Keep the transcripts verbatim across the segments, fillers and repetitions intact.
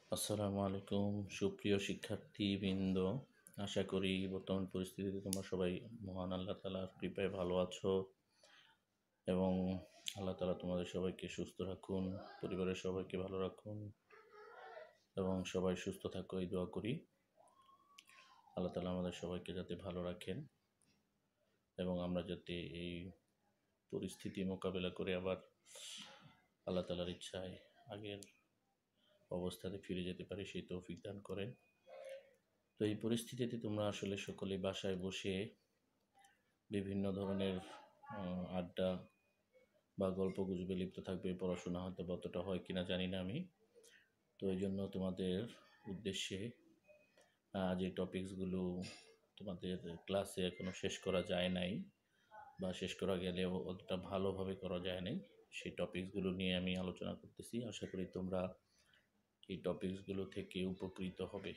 আসসালামু আলাইকুম সুপ্রিয় শিক্ষার্থীবৃন্দ, আশা করি বর্তমান পরিস্থিতিতে তোমরা সবাই মহান আল্লাহ তাআলার কৃপায় ভালো আছো এবং আল্লাহ তাআলা তোমাদের সবাইকে সুস্থ রাখুন, পরিবারের সবাইকে ভালো রাখুন এবং সবাই সুস্থ থাকো এই দোয়া করি। আল্লাহ তাআলা আমাদের সবাইকে যাতে ভালো রাখেন এবং আমরা যাতে এই পরিস্থিতি মোকাবেলা করে আবার আল্লাহ তাআলার ইচ্ছায় আগের অবস্থাতে ফিরে যেতে পারি সেই তৌফিক দান করেন। তো এই পরিস্থিতিতে তোমরা আসলে সকলেই বাসায় বসে বিভিন্ন ধরনের আড্ডা বা গল্প গুজবে লিপ্ত থাকবে, পড়াশোনা হয়তো অতটা হয় কিনা জানি না আমি। তো এই জন্য তোমাদের উদ্দেশ্যে যে টপিকসগুলো তোমাদের ক্লাসে এখনও শেষ করা যায় নাই বা শেষ করা গেলেও অতটা ভালোভাবে করা যায় নাই, সেই টপিকসগুলো নিয়ে আমি আলোচনা করতেছি। আশা করি তোমরা এই টপিকসগুলো থেকে উপকৃত হবে।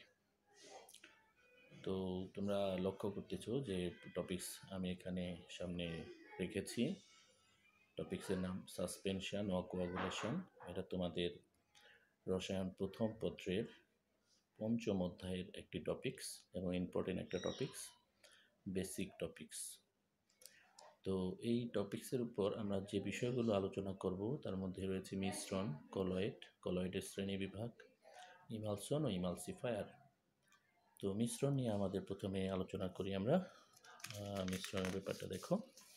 তো তোমরা লক্ষ্য করতেছো যে টপিকস আমি এখানে সামনে রেখেছি। টপিক্সের নাম সাসপেনশন ও কোয়াগুলেশন। এটা তোমাদের রসায়ন প্রথম পত্রের পঞ্চম অধ্যায়ের একটি টপিক্স এবং ইম্পর্টেন্ট একটা টপিক্স, বেসিক টপিক্স। তো এই টপিক্সের উপর আমরা যে বিষয়গুলো আলোচনা করব তার মধ্যে রয়েছে মিশ্রণ, কলয়েড, কলয়েডের শ্রেণী বিভাগ, ইমালশন ও ইমালসিফায়ার। তো মিশ্রণ নিয়ে আমাদের প্রথমে আলোচনা করি আমরা। মিশ্রণের ব্যাপারটা দেখো।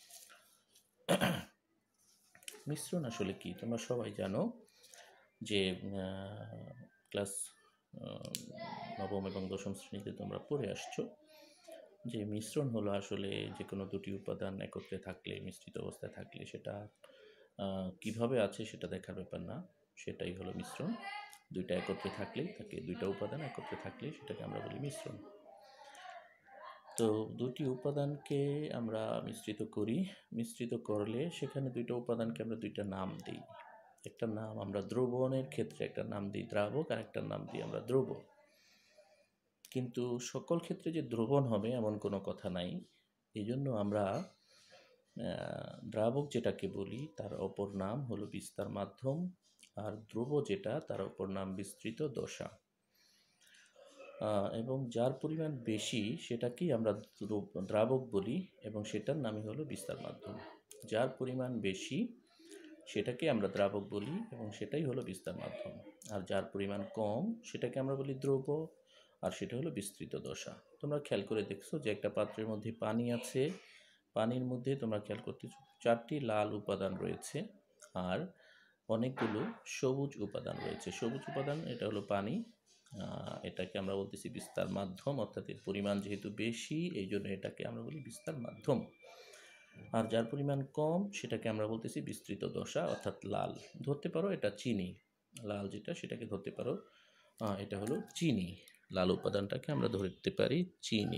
মিশ্রণ আসলে কি তোমরা সবাই জানো যে ক্লাস নবম এবং দশম শ্রেণীতে তোমরা পড়ে আসছো যে মিশ্রণ হলো আসলে যে কোনো দুটি উপাদান একত্রে থাকলে, মিশ্রিত অবস্থায় থাকলে সেটা কিভাবে আছে সেটা দেখার ব্যাপার না, সেটাই হলো মিশ্রণ। দুইটা একত্রে থাকলে তাকে দুইটা উপাদান একত্রে থাকলে সেটাকে আমরা বলি মিশ্রণ। তো দুটি উপাদানকে আমরা মিশ্রিত করি, মিশ্রিত করলে সেখানে দুইটা উপাদানকে আমরা দুইটা নাম দিই। একটা নাম আমরা দ্রবণের ক্ষেত্রে একটা নাম দিই দ্রাবক, আর একটা নাম দিই আমরা দ্রব। কিন্তু সকল ক্ষেত্রে যে দ্রবণ হবে এমন কোনো কথা নাই। এই জন্য আমরা দ্রাবক যেটাকে বলি তার অপর নাম হলো বিস্তার মাধ্যম, আর দ্রব যেটা তার অপর নাম বিস্তৃত দশা। এবং যার পরিমাণ বেশি সেটাকেই আমরা দ্রাবক বলি এবং সেটার নামই হলো বিস্তার মাধ্যম। যার পরিমাণ বেশি সেটাকে আমরা দ্রাবক বলি এবং সেটাই হলো বিস্তার মাধ্যম। আর যার পরিমাণ কম সেটাকে আমরা বলি দ্রব, আর সেটা হলো বিস্তৃত দশা। তোমরা খেয়াল করে দেখছো যে একটা পাত্রের মধ্যে পানি আছে, পানির মধ্যে তোমরা খেয়াল করতেছো চারটি লাল উপাদান রয়েছে আর অনেকগুলো সবুজ উপাদান রয়েছে। সবুজ উপাদান এটা হলো পানি, এটাকে আমরা বলতেছি বিস্তার মাধ্যম, অর্থাৎ এর পরিমাণ যেহেতু বেশি এই জন্য এটাকে আমরা বলি বিস্তার মাধ্যম। আর যার পরিমাণ কম সেটাকে আমরা বলতেছি বিস্তৃত দশা, অর্থাৎ লাল। ধরতে পারো এটা চিনি, লাল যেটা সেটাকে ধরতে পারো এটা হলো চিনি, লাল উপাদানটাকে আমরা ধরতে পারি চিনি।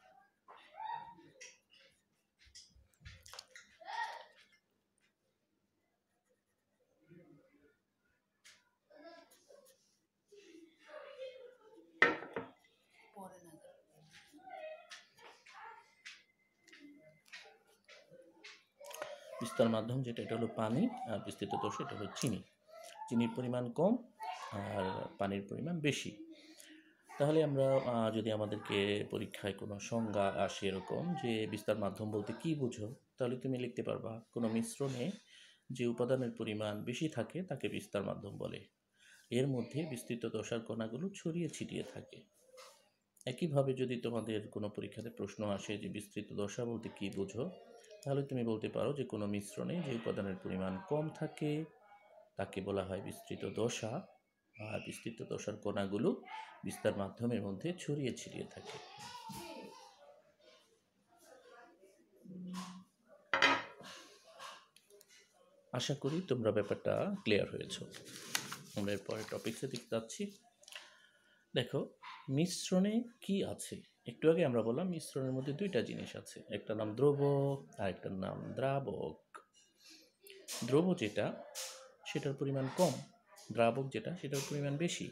বিস্তার মাধ্যম যেটা এটা হলো পানি, আর বিস্তৃত দশা এটা হলো চিনি। চিনির পরিমাণ কম আর পানির পরিমাণ বেশি। তাহলে আমরা যদি আমাদেরকে পরীক্ষায় কোনো সংজ্ঞা আসে এরকম যে বিস্তার মাধ্যম বলতে কি বুঝো, তাহলে তুমি লিখতে পারবা কোনো মিশ্রণে যে উপাদানের পরিমাণ বেশি থাকে তাকে বিস্তার মাধ্যম বলে, এর মধ্যে বিস্তৃত দশার কণাগুলো ছড়িয়ে ছিটিয়ে থাকে। একইভাবে যদি তোমাদের কোনো পরীক্ষাতে প্রশ্ন আসে যে বিস্তৃত দশা বলতে কি বুঝো, তাহলে তুমি বলতে পারো যে কোনো মিশ্রণে যে উপাদানের পরিমাণ কম থাকে তাকে বলা হয় বিস্তৃত দশা, আর বিস্তৃত দশার কণাগুলো বিস্তার মাধ্যমের মধ্যে ছড়িয়ে ছিটিয়ে থাকে। আশা করি তোমরা ব্যাপারটা ক্লিয়ার হয়েছে। আমরা এরপরে টপিকসে দেখতে যাচ্ছি। দেখো মিশ্রণে কি আছে। একটু আগে আমরা বললাম মিশ্রণের মধ্যে দুইটা জিনিস আছে, একটা নাম দ্রব আর একটার নাম দ্রাবক। দ্রব যেটা সেটার পরিমাণ কম, দ্রাবক যেটা সেটার পরিমাণ বেশি।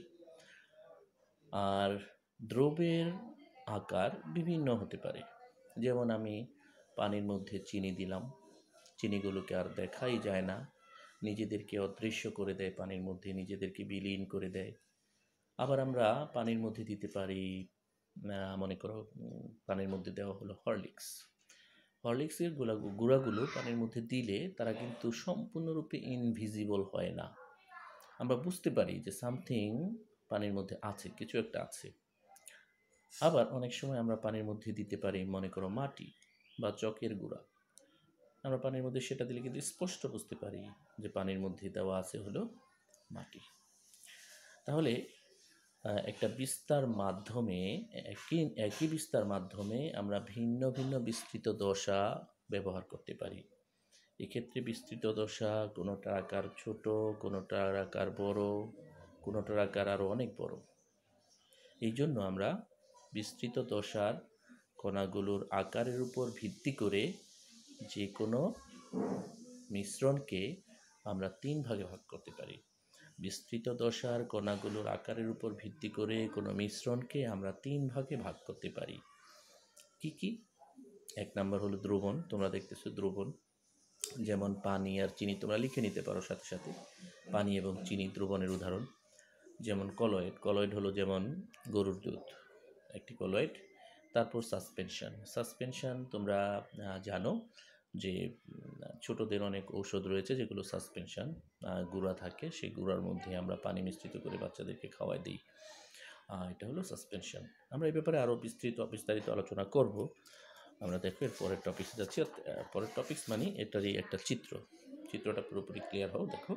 আর দ্রবের আকার বিভিন্ন হতে পারে, যেমন আমি পানির মধ্যে চিনি দিলাম, চিনিগুলোকে আর দেখাই যায় না, নিজেদেরকে অদৃশ্য করে দেয়, পানির মধ্যে নিজেদেরকে বিলীন করে দেয়। আবার আমরা পানির মধ্যে দিতে পারি, মনে করো পানির মধ্যে দেওয়া হলো হরলিক্স। হরলিক্সের গুলা গুঁড়াগুলো পানির মধ্যে দিলে তারা কিন্তু সম্পূর্ণরূপে ইনভিজিবল হয় না। আমরা বুঝতে পারি যে সামথিং পানির মধ্যে আছে, কিছু একটা আছে। আবার অনেক সময় আমরা পানির মধ্যে দিতে পারি মনে করো মাটি বা চকের গুঁড়া। আমরা পানির মধ্যে সেটা দিলে কিন্তু স্পষ্ট বুঝতে পারি যে পানির মধ্যে দেওয়া আছে হলো মাটি। তাহলে একটা বিস্তার মাধ্যমে একই একই বিস্তার মাধ্যমে আমরা ভিন্ন ভিন্ন বিস্তৃত দশা ব্যবহার করতে পারি। এক্ষেত্রে বিস্তৃত দশা কোনোটার আকার ছোট, কোনোটার আকার বড়, কোনোটার আকার আরও অনেক বড়। এই জন্য আমরা বিস্তৃত দশার কণাগুলোর আকারের উপর ভিত্তি করে যে কোনো মিশ্রণকে আমরা তিন ভাগে ভাগ করতে পারি। বিস্তৃত দশার কণাগুলোর আকারের উপর ভিত্তি করে কোনো মিশ্রণকে আমরা তিন ভাগে ভাগ করতে পারি। কি কি? এক নম্বর হলো দ্রবণ। তোমরা দেখতেছো দ্রবণ, যেমন পানি আর চিনি। তোমরা লিখে নিতে পারো সাথে সাথে, পানি এবং চিনি দ্রবণের উদাহরণ। যেমন কলয়েড। কলয়েড হলো যেমন গরুর দুধ, একটি কলয়েড। তারপর সাসপেনশন। সাসপেনশন তোমরা জানো যে ছোটদের অনেক ঔষধ রয়েছে যেগুলো সাসপেনশন গুঁড়া থাকে, সেই গুঁড়ার মধ্যে আমরা পানি মিশ্রিত করে বাচ্চাদেরকে খাওয়াই দিই। এটা হলো সাসপেনশন। আমরা এই ব্যাপারে আরও বিস্তৃত বিস্তারিত আলোচনা করব। আমরা দেখো এর পরের টপিক্সে যাচ্ছি। পরের টপিক্স মানে এটারই একটা চিত্র। চিত্রটা পুরোপুরি ক্লিয়ার হোক। দেখো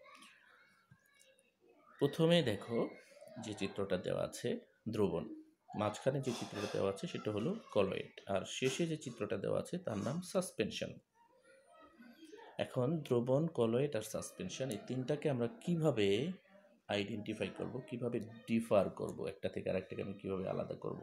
প্রথমে দেখো যে চিত্রটা দেওয়া আছে দ্রবণ, মাঝখানে যে চিত্রটা দেওয়া আছে সেটা হলো কলয়েড, আর শেষে যে চিত্রটা দেওয়া আছে তার নাম সাসপেনশন। এখন দ্রবণ, কলয়েড আর সাসপেনশন এই তিনটাকে আমরা কিভাবে আইডেন্টিফাই করব, কিভাবে ডিফার করব, একটা থেকে আরেকটাকে আমি কিভাবে আলাদা করব।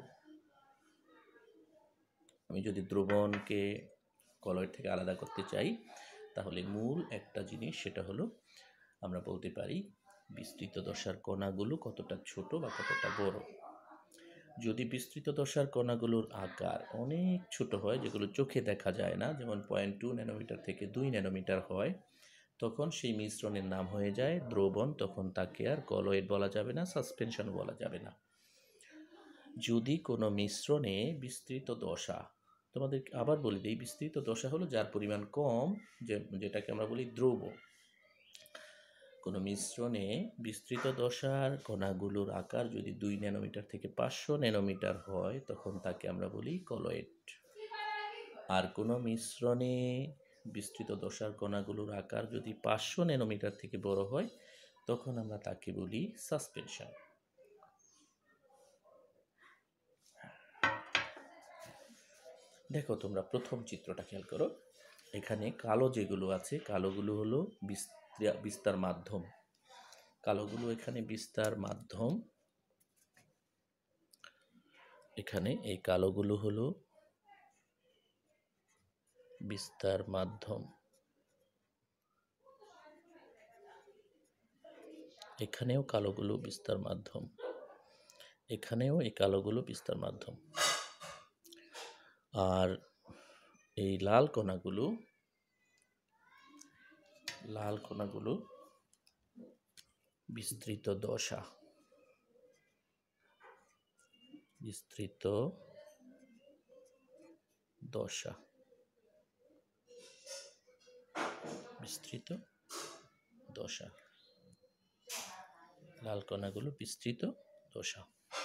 আমি যদি দ্রবণকে কলয়েড থেকে আলাদা করতে চাই তাহলে মূল একটা জিনিস, সেটা হলো আমরা বলতে পারি বিস্তৃত দশার কণাগুলো কতটা ছোট বা কতটা বড়। যদি বিস্তৃত দশার কণাগুলোর আকার অনেক ছোট হয়, যেগুলো চোখে দেখা যায় না, যেমন পয়েন্ট টু ন্যানোমিটার থেকে দুই ন্যানোমিটার হয়, তখন সেই মিশ্রণের নাম হয়ে যায় দ্রবণ। তখন তাকে আর কলয়েড বলা যাবে না, সাসপেনশন বলা যাবে না। যদি কোনো মিশ্রণে বিস্তৃত দশা, তোমাদের আবার বলি দিই, বিস্তৃত দশা হলো যার পরিমাণ কম, যে যেটাকে আমরা বলি দ্রব। কোনো মিশ্রণে বিস্তৃত দশার কণাগুলোর আকার যদি দুই ন্যানোমিটার থেকে পাঁচশো ন্যানোমিটার হয়, তখন তাকে আমরা বলি কলয়েড। আর কোনো মিশ্রণে বিস্তৃত দশার কণাগুলোর আকার যদি পাঁচশো ন্যানোমিটার থেকে বড় হয়, তখন আমরা তাকে বলি সাসপেনশন। দেখো তোমরা প্রথম চিত্রটা খেয়াল করো। এখানে কালো যেগুলো আছে, কালোগুলো হলো বিস্তার মাধ্যম। কালোগুলো এখানে বিস্তার মাধ্যম। এখানে এই কালোগুলো হলো বিস্তার মাধ্যম। এখানেও কালোগুলো বিস্তার মাধ্যম। এখানেও এই কালোগুলো বিস্তার মাধ্যম। আর এই লাল কণাগুলো, লাল কণাগুলো বিস্তৃত দশা। বিস্তৃত দশা। বিস্তৃত দশা। লাল কণাগুলো বিস্তৃত দশা।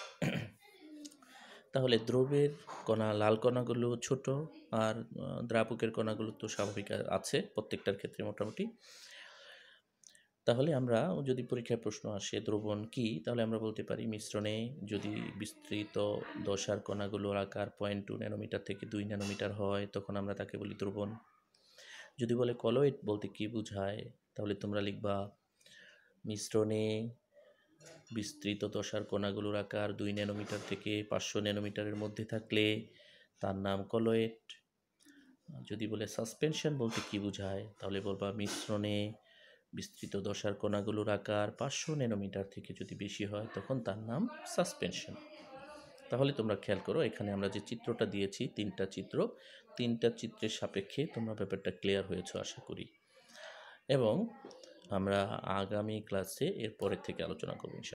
তাহলে দ্রবের কণা, লাল কণাগুলো ছোট, আর দ্রাবকের কণাগুলো তো স্বাভাবিক আছে প্রত্যেকটার ক্ষেত্রে মোটামুটি। তাহলে আমরা যদি পরীক্ষায় প্রশ্ন আসে দ্রবণ কি, তাহলে আমরা বলতে পারি মিশ্রণে যদি বিস্তৃত দশার কণাগুলোর আকার পয়েন্ট টু ন্যানোমিটার থেকে দুই ন্যানোমিটার হয়, তখন আমরা তাকে বলি দ্রবণ। যদি বলে কলয়েড বলতে কি বোঝায়, তাহলে তোমরা লিখবা মিশ্রণে বিস্তৃত দশার কণাগুলোর আকার দুই ন্যানোমিটার থেকে পাঁচশো ন্যানোমিটারের মধ্যে থাকলে তার নাম কলয়েড। যদি বলে সাসপেনশন বলতে কি বোঝায়, তাহলে বলবা মিশ্রণে বিস্তৃত দশার কণাগুলোর আকার পাঁচশো ন্যানোমিটার থেকে যদি বেশি হয়, তখন তার নাম সাসপেনশন। তাহলে তোমরা খেয়াল করো, এখানে আমরা যে চিত্রটা দিয়েছি, তিনটা চিত্র, তিনটা চিত্রের সাপেক্ষে তোমরা ব্যাপারটা ক্লিয়ার হয়েছে আশা করি। এবং আমরা আগামী ক্লাসে এর পরের থেকে আলোচনা করব।